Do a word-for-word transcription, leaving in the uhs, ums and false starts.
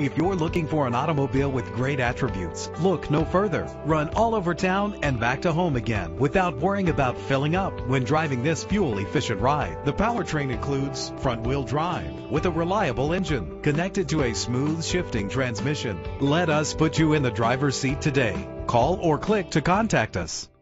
If you're looking for an automobile with great attributes, look no further. Run all over town and back to home again without worrying about filling up when driving this fuel-efficient ride. The powertrain includes front-wheel drive with a reliable engine connected to a smooth shifting transmission. Let us put you in the driver's seat today. Call or click to contact us.